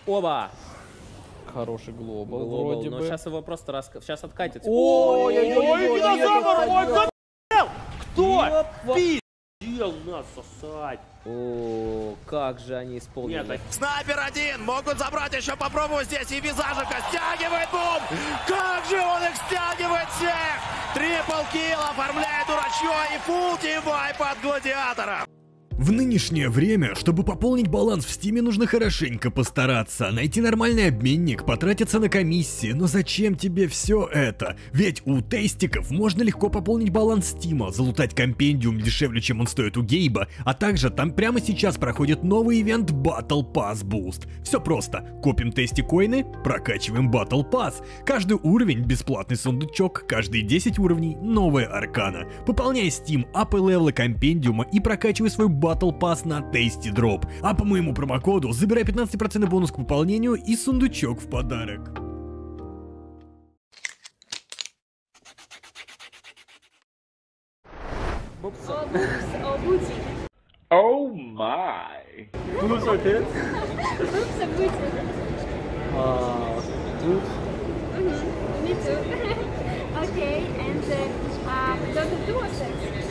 Оба! Хороший глобал, Глобал, но бы. сейчас его просто сейчас откатится. Ой-ой-ой, кто? Пиздел нас сосать. О, как же они исполнили. Снайпер один, могут забрать еще, попробовать здесь, и Визажика стягивает, бум! Как же он их стягивает всех! Трипл килл оформляет дурачье и фулл тимвайп от Гладиатора. В нынешнее время, чтобы пополнить баланс в Стиме, нужно хорошенько постараться, найти нормальный обменник, потратиться на комиссии, но зачем тебе все это? Ведь у тестиков можно легко пополнить баланс Стима, залутать компендиум дешевле, чем он стоит у Гейба, а также там прямо сейчас проходит новый ивент Battle Pass Boost. Все просто, копим тестикоины, прокачиваем Battle Pass. Каждый уровень бесплатный сундучок, каждые 10 уровней новая аркана. Пополняй Steam, апы левела компендиума и прокачивай свой Battle Pass на Tasty Drop. А по моему промокоду забирай 15% бонус к пополнению и сундучок в подарок. Oh my! Boobs are tits? Boobs are booty. Boobs? Me too. Okay, and don't do sex.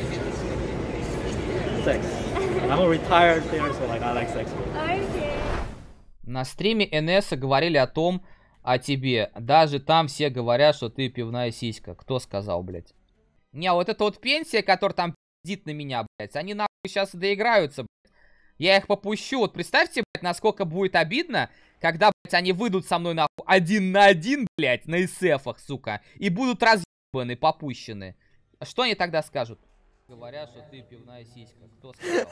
Sex. I'm a retired player, so like I like sex. Okay. На стриме НС говорили о тебе. Даже там все говорят, что ты пивная сиська. Кто сказал, блядь? Не, вот эта вот пенсия, которая там пиздит на меня, блядь, они нахуй сейчас доиграются, блядь. Я их попущу. Вот представьте, блядь, насколько будет обидно, когда, блядь, они выйдут со мной нахуй 1 на 1, блядь, на СФах, сука, и будут разъебаны, попущены. Что они тогда скажут? Говорят, что ты пивная сиська. Кто сказал?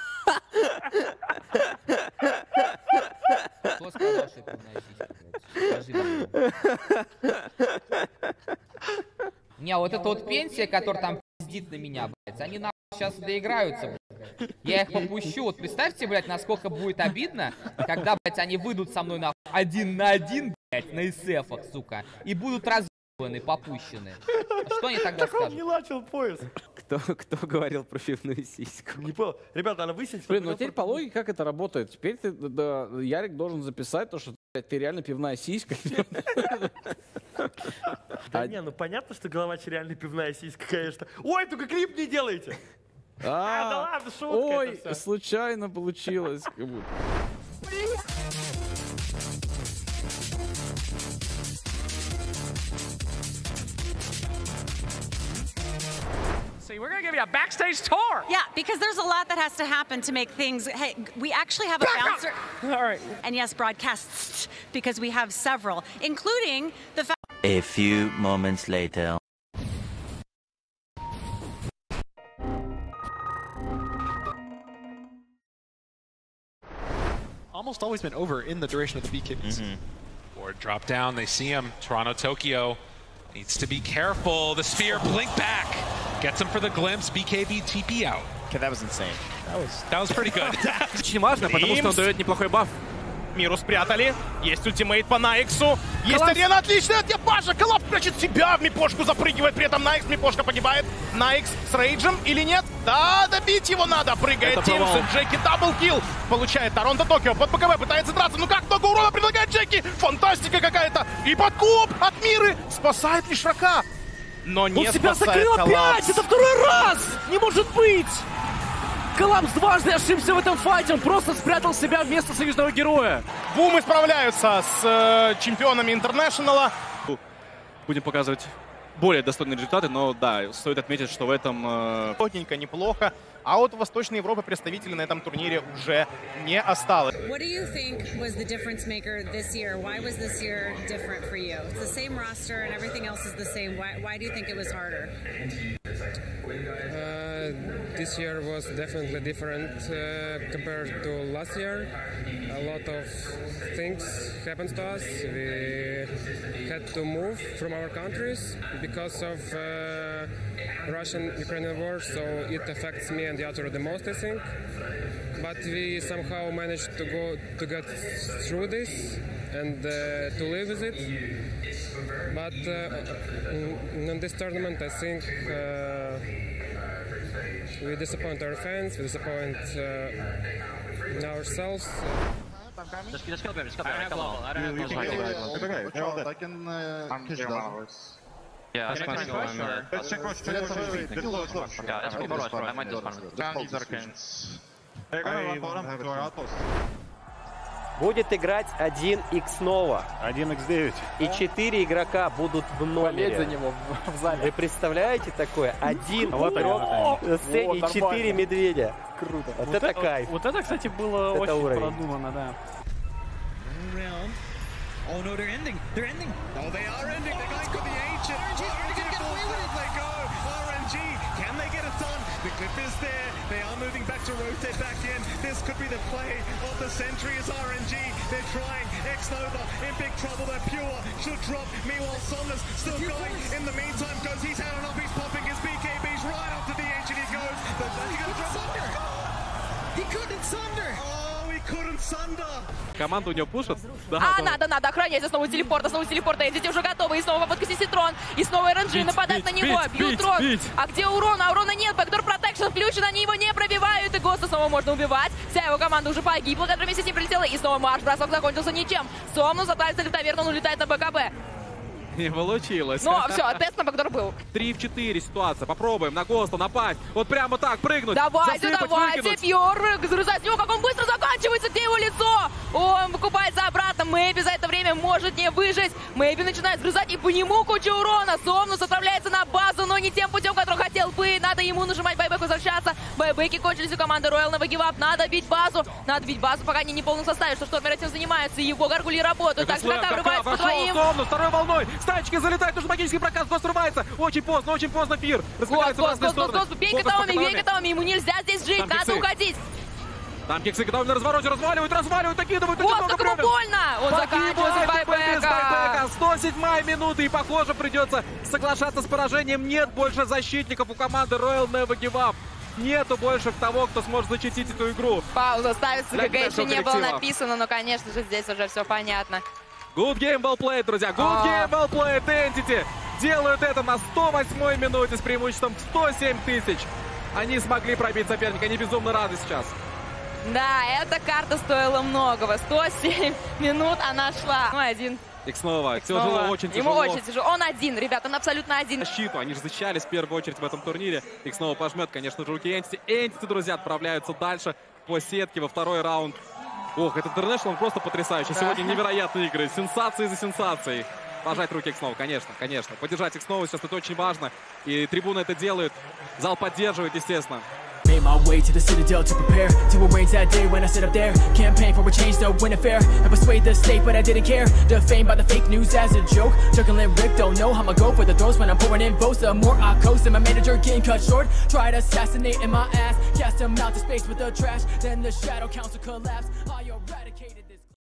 Кто сказал, что я пивная сиська, блядь? Скажи мне. Не, вот эта вот пенсия, которая там пиздит на меня, блядь, они нахуй сейчас доиграются, блядь. Я их попущу. Вот представьте, блядь, насколько будет обидно, когда, блядь, они выйдут со мной нахуй 1 на 1, блядь, на СФах, сука, и будут разъебаны, попущены. Что они тогда скажут? Он не начал поиск. Кто говорил про пивную сиську? Не понял. Ребята, она высидит. Блин, ну теперь по логике как это работает? Теперь ты, да, Ярик должен записать то, что ты реально пивная сиська. Да не, ну понятно, что Головач реально пивная сиська, конечно. Ой, только клип не делайте! Да ладно, шутка. Ой, случайно получилось. We're going to give you a backstage tour. Yeah, because there's a lot that has to happen to make things. Hey, we actually have a bouncer. All right. And yes, broadcasts, because we have several, including the fact. A few moments later. Almost always been over in the duration of the BKBs. Or drop down, they see him. Toronto, Tokyo needs to be careful. The sphere blink back. Gets him for the glimpse. BKB TP out. Okay, that was insane. That was pretty good. Очень важно, потому что он дает неплохой баф. Миру спрятали. Есть ультимейт по Найксу. Есть арена, отличная от Паша. Коллапс прячет себя в мипошку, запрыгивает. При этом Найкс, мипошка погибает. Найкс с рейджем или нет? Да, добить его надо. Прыгает Тимс. Джеки даблкилл. Получает Торонто Токио. Под ПКВ пытается драться. Ну как много урона предлагает Джеки. Фантастика какая-то. И подкуп от Миры. Спасает лишь Рака. Но не спасает закрыл опять! Это второй раз! Не может быть! Коллапс дважды ошибся в этом файте. Он просто спрятал себя вместо союзного героя. Бумы справляются с чемпионами Интернешнала. Будем показывать более достойные результаты, но да, стоит отметить, что в этом... Плотненько, неплохо. А вот в Восточной Европе представителей на этом турнире уже не осталось. What do you think was the difference maker this year? Why was this year different for you? It's the same roster and everything else is the same. Why do you think it was harder? This year was definitely different compared to last year. A lot of things happened to us. We had to move from our countries because of Russian-Ukrainian war, so it affects me and Yatoro the most, I think. But we somehow managed to get through this and to live with it. But in this tournament, I think we disappoint our fans, we disappoint ourselves. Just go better. I don't have global. I don't have global. It's okay. They're all dead. I can kiss them. Yeah, let's check rush. Let's check rush. Yeah, let's go rush. I might just run. They're gonna bottom to our outpost. Будет играть 1x снова. 1x9. И 4 игрока будут в номере. За него в зале. Вы представляете такое? Один вот игрок на сцене и 4 медведя. Круто. Вот это кайф. Вот это, кстати, было это очень уровень. продумано, да. Oh no, they're ending. They're ending. Oh, they are ending. They're going for the ancient. RNG's going to get away with it. They go. RNG. Can they get it done? The clip is there. They are moving back to rotate back in. This could be the play of the century as RNG. They're trying. X-Nova in big trouble. They're pure. Should drop. Meanwhile, Somnus still going. In the meantime, goes. He's had enough. He's popping his BKBs right up to the ancient. He goes. But he's going to drop Sunder. He couldn't Sunder. Oh, he couldn't Sunder. Команда у него пушит. Да, надо охранять. Снова телепорта. Эдити уже готовы. И снова попытка Ситрон. И снова RNG нападает на него. Бьют трон. А где урон? А урона нет. Бэкдор протекшн включен. Они его не пробивают. И Госта снова можно убивать. Вся его команда уже погибла, которая вместе с ним прилетела. И снова марш-бросок закончился ничем. Сомнус отправится в таверну, он улетает на БКБ. Не получилось. Ну, все, тест на бэкдор был. 3 в 4 ситуация. Попробуем на Госта напасть. Вот прямо так прыгнуть. Давайте, Пьер. Загрызать с него, как он быстро заканчивается. Где его лицо? Он покупается обратно. Мэйби за это время может не выжить. Мэйби начинает сгрызать, и по нему куча урона. Сомнус отправляется на базу, но не тем путем, который хотел бы. Надо ему нажимать байбек, возвращаться. Байбеки кончились у команды Royal на Вагивап. Надо бить базу. пока они не в полном составе. Что Штормер этим занимается. Его гаргули работают. Так, игрока врывается по твоим. Сомнус второй волной. Стачки залетает, нужно магический проказ. Гост срывается. Очень поздно Фир. Гост, бей Катаоми, ему нельзя здесь жить, надо уходить. Там киксы готовы на развороте, разваливают, накидывают. Вот, как ему больно! Он заканчивается байбека. 107-я минута, и, похоже, придется соглашаться с поражением. Нет больше защитников у команды Royal Never Give Up. Нету больше того, кто сможет защитить эту игру. Пауза ставится, ГГ еще не было написано, но, конечно же, здесь уже все понятно. Good game, well played, друзья. Good game, well played. Entity делают это на 108-й минуте с преимуществом 107 тысяч. Они смогли пробить соперника. Они безумно рады сейчас. Да, эта карта стоила многого. 107 минут она шла. Ну, один. Икснова. Тяжело, очень тяжело. Ему очень тяжело. Он один, ребят, он абсолютно один. Защиту. Они же защищались в первую очередь в этом турнире. Икснова пожмет, конечно же, руки Entity. Entity, друзья, отправляются дальше по сетке во второй раунд. Ох, этот International, он просто потрясающий. Да. Сегодня невероятные игры. Сенсации за сенсацией. Пожать руки Икснова, конечно. Поддержать Икснова сейчас это очень важно. И трибуны это делают. Зал поддерживает, естественно. Made my way to the Citadel to prepare to arrange that day when I sit up there. Campaign for a change to win a fair. I persuade the state, but I didn't care. Defamed by the fake news as a joke. Juggling Rick, don't know how I'ma go for the throws when I'm pouring in votes. The more I coast, and my manager getting cut short. Tried assassinating my ass, cast him out to space with the trash. Then the shadow council collapsed. I eradicated this.